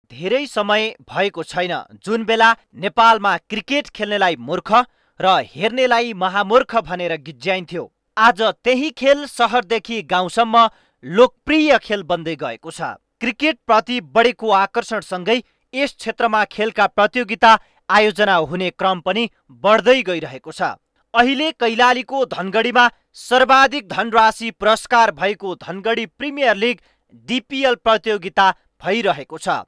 धेरै समय भएको छैन जुन बेला नेपालमा क्रिकेट खेल्नेलाई मूर्ख र हेर्नेलाई महामूर्ख भनेर गिज्याइन्थ्यो। आज त्यही खेल सहरदेखि गाउँसम्म लोकप्रिय खेल बन्दै गएको छ। क्रिकेट प्रति बढेको आकर्षणसँगै यस क्षेत्रमा खेलका प्रतियोगिता आयोजना हुने क्रम पनि बढ्दै गइरहेको छ। अहिले कैलालीको धनगढीमा सर्वाधिक धनराशि पुरस्कार भएको धनगढी प्रिमियर लिग डिपिएल प्रतियोगिता भइरहेको छ।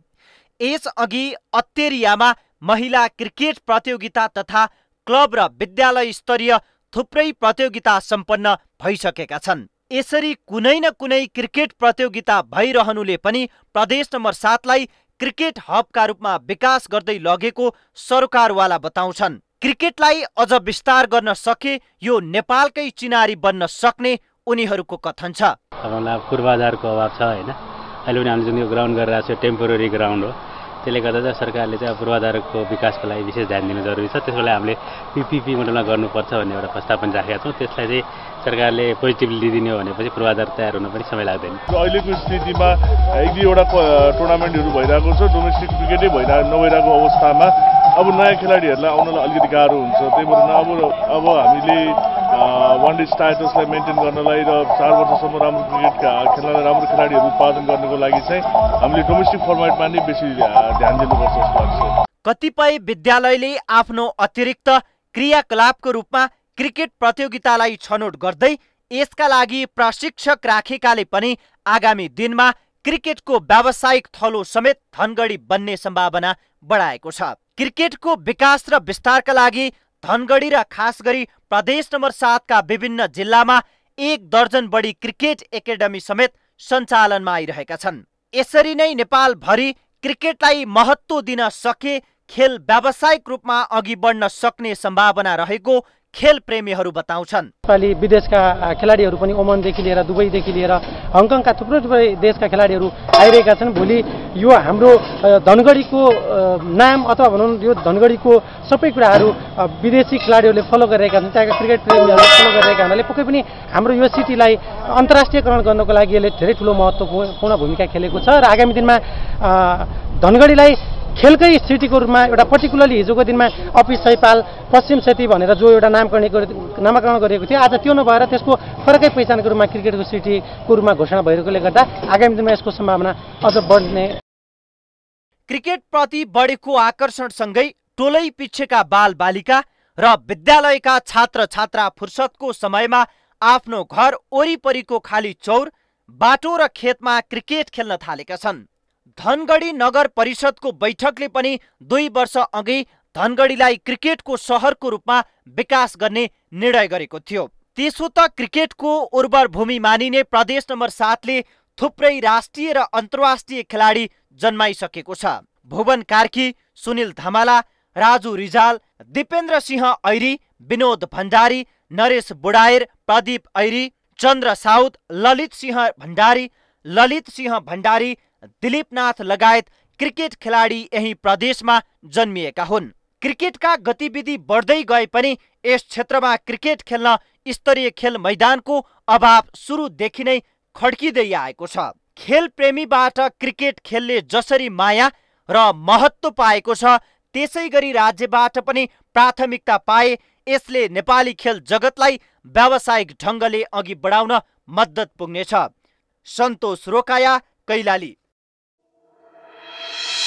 यसअघि अत्तेरियामा महिला क्रिकेट प्रतियोगिता तथा क्लब र विद्यालय स्तरीय थुप्रै प्रतियोगिता सम्पन्न भइसकेका छन्। यसरी कुनै न कुनै क्रिकेट प्रतियोगिता भइरहनुले पनि प्रदेश नम्बर 7 लाई क्रिकेट हबका रूपमा विकास गर्दै लगेको सरकारवाला बताउँछन्। क्रिकेटलाई अझ विस्तार गर्न सके यो नेपालकै चिनारी बन्न सक्ने उनीहरूको कथन छ। हामीलाई पूर्वाधारको अभाव छ हैन। अहिले पनि हामीले जुन यो ग्राउन्ड गरिरहेको छ टेम्पोररी ग्राउन्ड हो। त्यसले गर्दा चाहिँ सरकारले चाहिँ पूर्वाधारको विकासको लागि विशेष ध्यान दिनु जरुरी छ। त्यसको लागि हामीले पीपीपी मोडलमा गर्नुपर्छ भन्ने एउटा प्रस्ताव पनि राखेका छौँ। त्यसलाई चाहिँ सरकारले पोजिटिभली लिदिने हो भनेपछि पूर्वाधार तयार हुन पनि समय लाग्दैन। अहिलेको स्थितिमा एक दुईवटा टुर्नामेन्टहरू भइरहेको छ, डोमेस्टिक क्रिकेटै नभइरहेको अवस्थामा अब नयाँ खेलाडीहरूलाई आउनलाई अलिकति गाह्रो हुन्छ। त्यही भएर अब हामीले वान डे स्ट्याटसलाई मेन्टेन गर्नलाई र 4 वर्षसम्म राम्रो क्रिकेट खेल्नलाई राम्रो खेलाडीहरू उत्पादन गर्नको लागि चाहिँ हामीले डोमेस्टिक फर्मेटमा नै बेसी ध्यान दिनुपर्छ जस्तो लाग्छ। कतिपय विद्यालयले आफ्नो अतिरिक्त क्रियाकलापको रूपमा क्रिकेट प्रतियोगितालाई छनौट गर्दै यसका लागि प्रशिक्षक राखेकाले पनि आगामी दिनमा क्रिकेटको व्यावसायिक थलो समेत धनगढी बन्ने सम्भावना बढाएको छ। क्रिकेटको विकास र विस्तारका लागि धनगढी र खास गरी प्रदेश नम्बर 7 का विभिन्न जिल्लामा 1 दर्जन बढी क्रिकेट एकाडेमी समेत सञ्चालनमा आइरहेका छन्। यसरी नै नेपालभरि क्रिकेटलाई महत्त्व दिन सके खेल व्यावसायिक रूपमा अघि बढ्न सक्ने सम्भावना रहेको खेल प्रेमीहरू बताउँछन्। नेपाली विदेशका खेलाडीहरू पनि ओमनदेखि लिएर दुबईदेखि लिएर हङकङका थुप्रै देशका खेलाडीहरू आइरहेका छन्। भोलि यो हाम्रो धनगढीको नाम अथवा भनौँ यो धनगढीको सबै कुराहरू विदेशी खेलाडीहरूले फलो गरिरहेका छन्। त्यहाँका क्रिकेट प्रेमीहरूले फलो गरिरहेका हुनाले पक्कै पनि हाम्रो यो सिटीलाई अन्तर्राष्ट्रियकरण गर्नको लागि यसले धेरै ठुलो महत्त्वपूर्ण भूमिका खेलेको छ र आगामी दिनमा धनगढीलाई खेलकै सिटीको रूपमा एउटा पर्टिकुलरली हिजोको दिनमा अफिस सैपाल पश्चिम सेती भनेर जो एउटा नामाकरण गरिएको थियो, आज त्यो नभएर त्यसको फरकै पहिचानको रूपमा क्रिकेटको सिटीको रूपमा घोषणा भइरहेकोले गर्दा आगामी दिनमा यसको सम्भावना अझ बढ्ने। क्रिकेट प्रति बढेको आकर्षणसँगै टोलै पिच्छेका बालबालिका र विद्यालयका छात्र छात्रा फुर्सदको समयमा आफ्नो घर वरिपरिको खाली चौर, बाटो र खेतमा क्रिकेट खेल्न थालेका छन्। धनगढी नगर परिषदको बैठकले पनि 2 वर्ष अघि धनगढीलाई क्रिकेटको सहरको रूपमा विकास गर्ने निर्णय गरेको थियो। त्यसो त क्रिकेटको उर्वर भूमि मानिने प्रदेश नम्बर 7 ले थुप्रै राष्ट्रिय र अन्तर्राष्ट्रिय खेलाडी जन्माइसकेको छ। भुवन कार्की, सुनिल धमाला, राजु रिजाल, दिपेन्द्र सिंह ऐरी, विनोद भण्डारी, नरेश बुढाएर, प्रदीप ऐरी, चन्द्र साउद, ललित सिंह भण्डारी, दिलीपनाथ लगायत क्रिकेट खेलाडी यही प्रदेशमा जन्मिएका हुन्। क्रिकेटका गतिविधि बढ्दै गए पनि यस क्षेत्रमा क्रिकेट खेल्न स्तरीय खेल मैदानको अभाव सुरुदेखि नै खड्किँदै आएको छ। खेल प्रेमीबाट क्रिकेट खेलले जसरी माया र महत्त्व पाएको छ, त्यसै गरी राज्यबाट पनि प्राथमिकता पाए यसले नेपाली खेल जगतलाई व्यावसायिक ढङ्गले अघि बढाउन मद्दत पुग्नेछ। सन्तोष रोकाया, कैलाली।